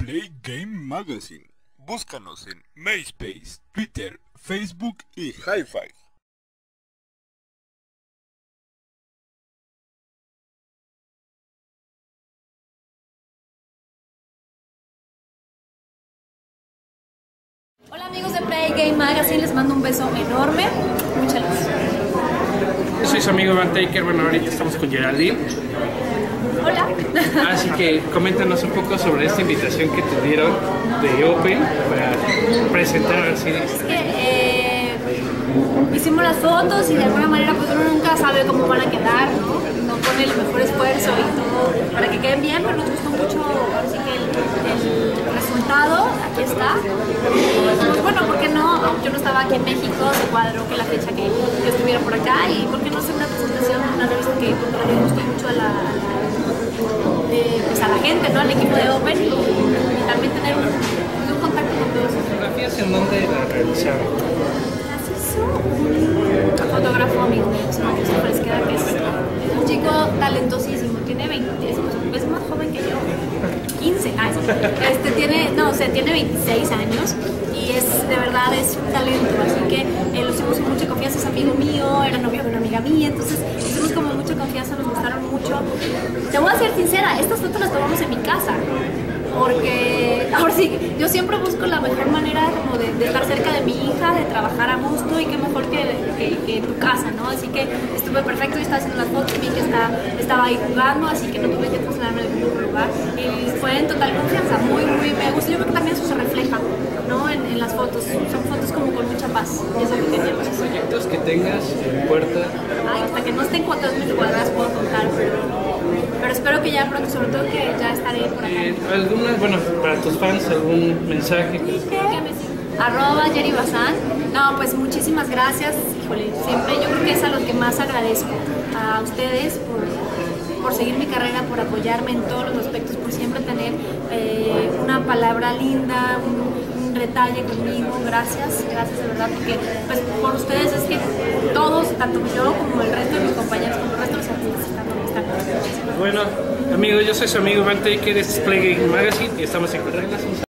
Play Game Magazine. Búscanos en MySpace, Twitter, Facebook y Hi-Fi. Hola amigos de Play Game Magazine, les mando un beso enorme, mucha luz. Yo soy su amigo Van Taker, bueno ahorita estamos con Geraldine. Hola. Así que coméntanos un poco sobre esta invitación que te dieron de Open para presentar al cine. Es que hicimos las fotos y de alguna manera pues uno nunca sabe cómo van a quedar, ¿no? No pone el mejor esfuerzo y todo para que queden bien, pero nos gustó mucho, ahora sí que el resultado, aquí está. Pues bueno, ¿por qué no? Yo no estaba aquí en México, se cuadró que la fecha que estuviera por acá y ¿por qué no hacer una presentación en una revista que le gustó mucho pues a la gente, ¿no? Al equipo de Open y también tener un contacto con todos. ¿Fotografías en dónde la realizaron? Las hizo un fotógrafo amigo mío, se llama Christopher Esqueda, que es un chico talentosísimo, tiene 20, es más joven que yo, 15, tiene 26 años y de verdad es un talento, así que lo hicimos con mucha confianza, es amigo mío, era novio de una amiga mía, entonces hicimos como mucha confianza, nos gustaron mucho. Te voy a ser sincera, estas fotos las tomamos en mi casa, porque ahora sí, yo siempre busco la mejor manera como de estar cerca de mi hija, de trabajar a gusto y qué mejor que tu casa, ¿no? Así que estuve perfecto, yo estaba haciendo las fotos, mi hija estaba ahí jugando, así que no tuve que trasladarme a algún otro lugar y fue en total confianza, muy me gusta, yo creo que también eso se refleja, ¿no? En las fotos, son fotos como con mucha paz, y eso es lo que queríamos hacer. ¿Proyectos que tengas en puerta? Ay, hasta que no estén 4.000 cuadradas puedo contar, pero espero que ya pronto, sobre todo que ya estaré por acá. Bueno, para tus fans, algún mensaje. @Jerry Bazán. No, pues muchísimas gracias. Híjole, siempre yo creo que es a lo que más agradezco. A ustedes por seguir mi carrera, por apoyarme en todos los aspectos, por siempre tener una palabra linda, un detalle conmigo. Gracias de verdad, porque pues por ustedes es que todos, tanto yo como el resto de mis compañeros, como el resto de los artistas están donde están. Bueno, amigos, yo soy su amigo Van Taker, este es Play Game Magazine y estamos en Reglas.